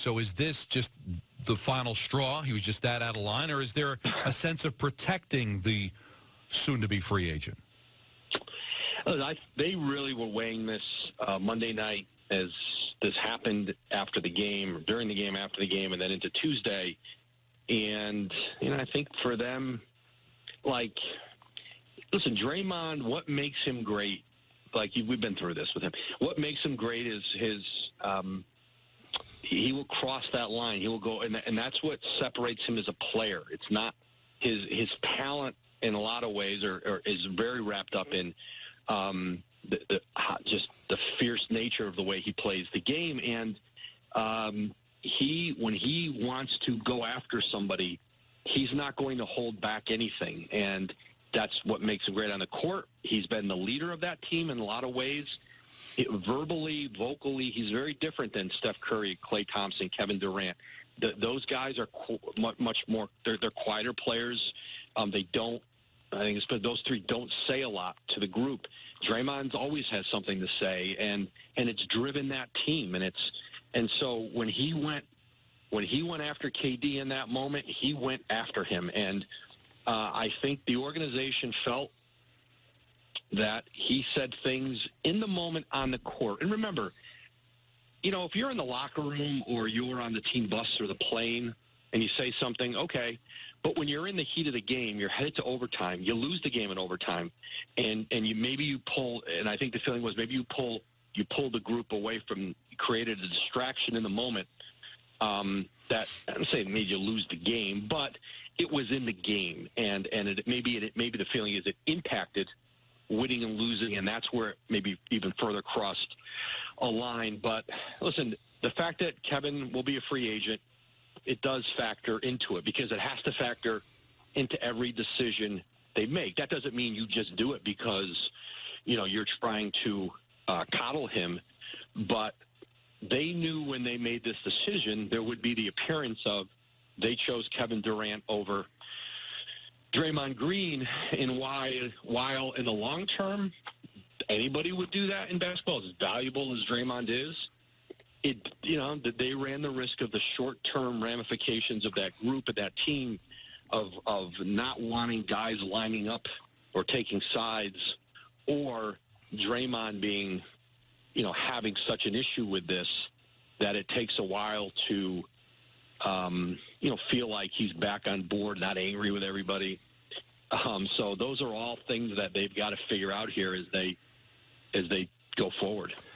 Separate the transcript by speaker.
Speaker 1: So is this just the final straw? He was just that out of line, or is there a sense of protecting the soon-to-be free agent?
Speaker 2: They really were weighing this Monday night as this happened after the game, or during the game, after the game, and then into Tuesday. And, I think for them, listen, Draymond, what makes him great, we've been through this with him, what makes him great is he will cross that line. He will go, and that's what separates him as a player. It's not his talent in a lot of ways is very wrapped up in just the fierce nature of the way he plays the game. And when he wants to go after somebody, he's not going to hold back anything. And that's what makes him great on the court. He's been the leader of that team in a lot of ways. Verbally, vocally, he's very different than Steph Curry, Klay Thompson, Kevin Durant. Those guys are much more, they're quieter players. They don't, I think it's, those three don't say a lot to the group. Draymond always has something to say, and it's driven that team. And so when he went after KD in that moment, he went after him. And I think the organization felt that he said things in the moment on the court. And remember, if you're in the locker room or you're on the team bus or the plane and you say something, okay. But when you're in the heat of the game, you're headed to overtime. You lose the game in overtime, and you pull. And I think the feeling was maybe you pull the group away from, created a distraction in the moment. That I'm saying made you lose the game, but it was in the game, and maybe the feeling is it impacted winning and losing, and that's where it maybe even further crossed a line. But listen, the fact that Kevin will be a free agent, it does factor into it, because it has to factor into every decision they make. That doesn't mean you just do it because, you're trying to coddle him. But they knew when they made this decision, there would be the appearance of they chose Kevin Durant over Draymond Green. And while in the long term, anybody would do that in basketball, as valuable as Draymond is, that they ran the risk of the short-term ramifications of that group, of that team, of not wanting guys lining up or taking sides, or Draymond being, having such an issue with this that it takes a while to, feel like he's back on board, not angry with everybody. So those are all things that they've got to figure out here as they go forward.